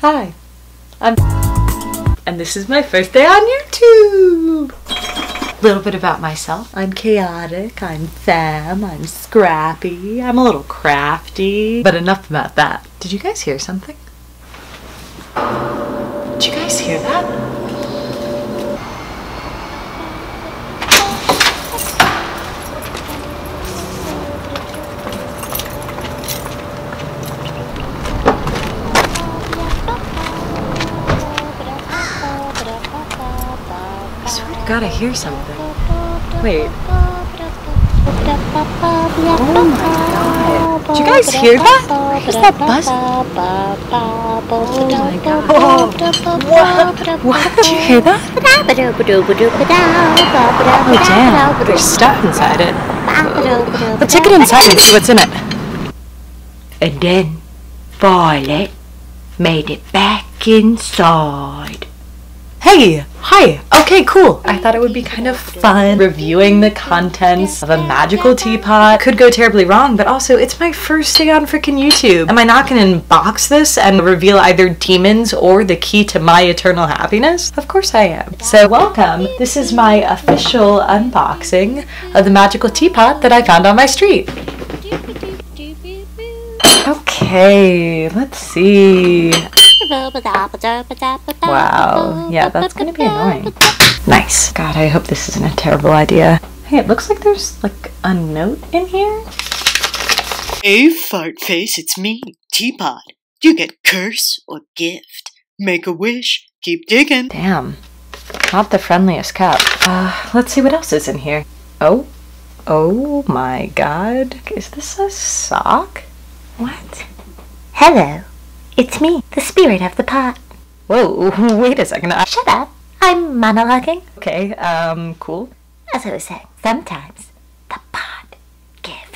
Hi, and this is my first day on YouTube. A little bit about myself. I'm chaotic, I'm femme, I'm scrappy, I'm a little crafty. But enough about that. Did you guys hear something? Did you guys hear that? I swear to God, I hear something. Wait. Oh my God. Did you guys hear that? What is that buzzing? Oh my God. Oh, what? Did you hear that? Oh damn, there's stuff inside it. Let's take it inside and see what's in it. And then Violet made it back inside. Hey! Hi! Okay, cool! I thought it would be kind of fun reviewing the contents of a magical teapot. Could go terribly wrong, but also it's my first day on freaking YouTube. Am I not gonna unbox this and reveal either demons or the key to my eternal happiness? Of course I am. So welcome! This is my official unboxing of the magical teapot that I found on my street. Okay, let's see. Wow, yeah, that's gonna be annoying. Nice. God, I hope this isn't a terrible idea. Hey, it looks like there's like a note in here. Hey, fart face, it's me, Teapot. Do you get curse or gift? Make a wish. Keep digging. Damn, not the friendliest cup. Let's see what else is in here. Oh my God. Is this a sock? What? Hello, it's me, the spirit of the pot. Whoa, wait a second. Shut up, I'm monologuing. Okay, cool. As I was saying, sometimes the pot gives,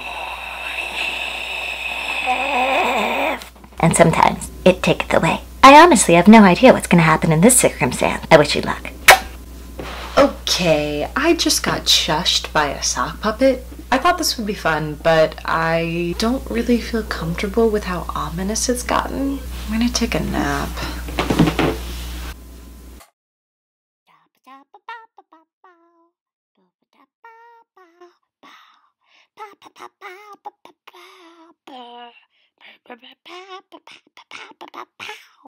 and sometimes it taketh away. I honestly have no idea what's gonna happen in this circumstance. I wish you luck. Okay, I just got shushed by a sock puppet. I thought this would be fun, but I don't really feel comfortable with how ominous it's gotten. I'm gonna take a nap.